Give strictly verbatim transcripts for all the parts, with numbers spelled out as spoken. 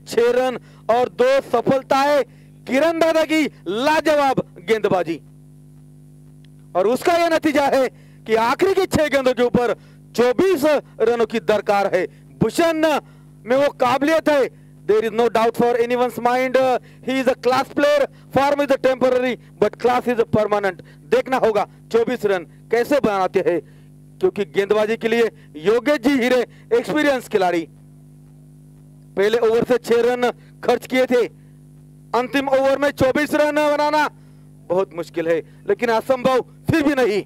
छह रन और दो सफलताएं। किरण दादा की लाजवाब गेंदबाजी और उसका यह नतीजा है कि आखिरी की छह गेंदों के ऊपर चौबीस रनों की दरकार है। भूषण में वो काबिलियत है, there is no doubt for anyone's mind. He is a class player, form is a temporary but class is a permanent. देखना होगा चौबीस रन कैसे बनाते हैं, क्योंकि गेंदबाजी के लिए योगेश जी हीरे एक्सपीरियंस खिलाड़ी। पहले ओवर से छह रन खर्च किए थे, अंतिम ओवर में चौबीस रन बनाना बहुत मुश्किल है, लेकिन असंभव फिर भी नहीं।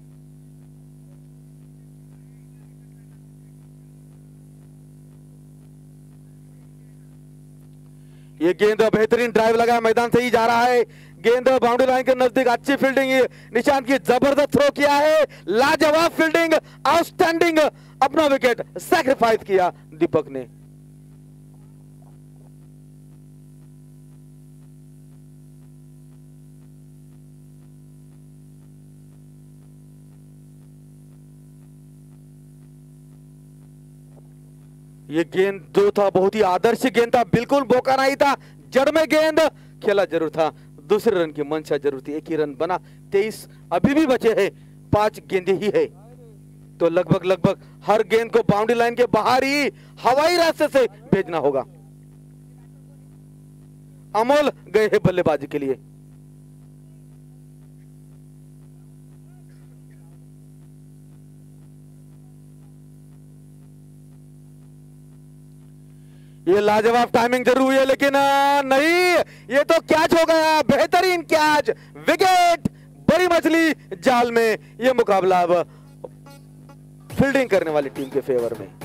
ये गेंद बेहतरीन ड्राइव लगा, मैदान से ही जा रहा है, गेंद बाउंड्री लाइन के नजदीक। अच्छी फील्डिंग निशांत की, जबरदस्त थ्रो किया है, लाजवाब फील्डिंग, आउटस्टैंडिंग। अपना विकेट सैक्रिफाइस किया दीपक ने। ये गेंद जो था बहुत ही आदर्श गेंद था, बिल्कुल बोका नहीं था, जड़ में गेंद, खेला जरूर था, दूसरे रन की मंशा जरूर थी। एक ही रन बना, तेईस अभी भी बचे हैं, पांच गेंदे ही है, तो लगभग लगभग हर गेंद को बाउंड्री लाइन के बाहर ही हवाई रास्ते से भेजना होगा। अमोल गए हैं बल्लेबाजी के लिए। ये लाजवाब टाइमिंग जरूर हुई है, लेकिन नहीं, ये तो कैच हो गया, बेहतरीन कैच, विकेट, बड़ी मछली जाल में। ये मुकाबला अब फील्डिंग करने वाली टीम के फेवर में।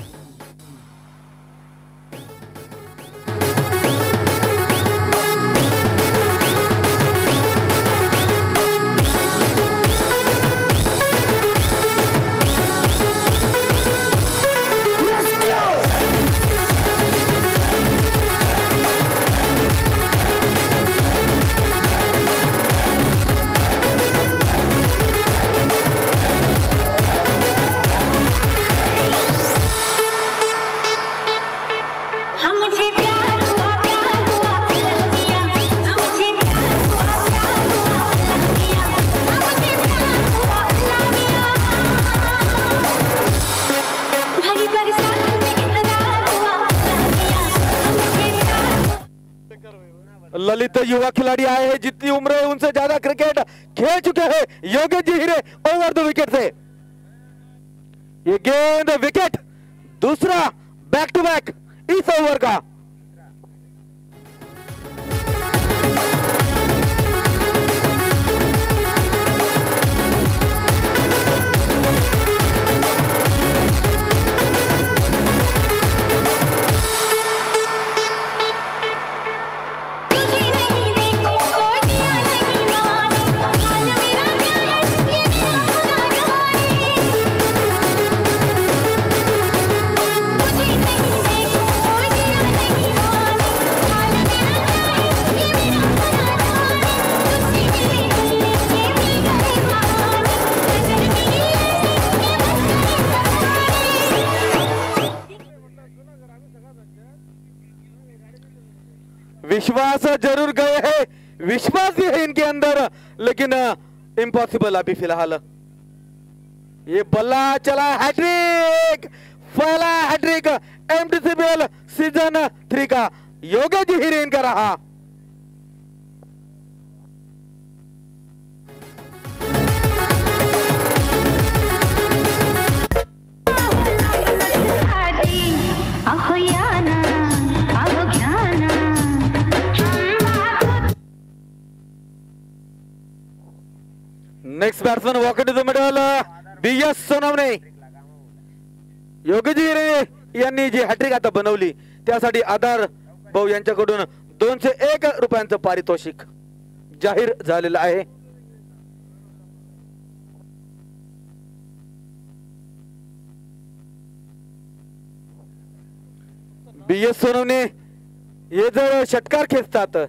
ललित युवा खिलाड़ी आए हैं, जितनी उम्र है उनसे ज्यादा क्रिकेट खेल चुके हैं योगेश जी हीरे ओवर द विकेट से। ये गेंद विकेट, दूसरा बैक टू बैक इस ओवर का। विश्वास जरूर गए हैं, विश्वास भी है इनके अंदर, लेकिन इम्पॉसिबल अभी फिलहाल। ये बल्ला चला, हैट्रिक, पहला हैट्रिक एमटीसीबीएल सीजन थ्री का योगेश जी हीरे इनका रहा। Next batsman walk into the middle, B S Sonawane. Yogesh G Hire यांनी जी हॅट्रिक आता बनवली त्यासाठी आधार भाऊ यांच्याकडून दोनशे एक रुपयांचं पारितोषिक जाहीर झालेलं आहे। बीएस सोनवणे हे जर षटकार खेचतात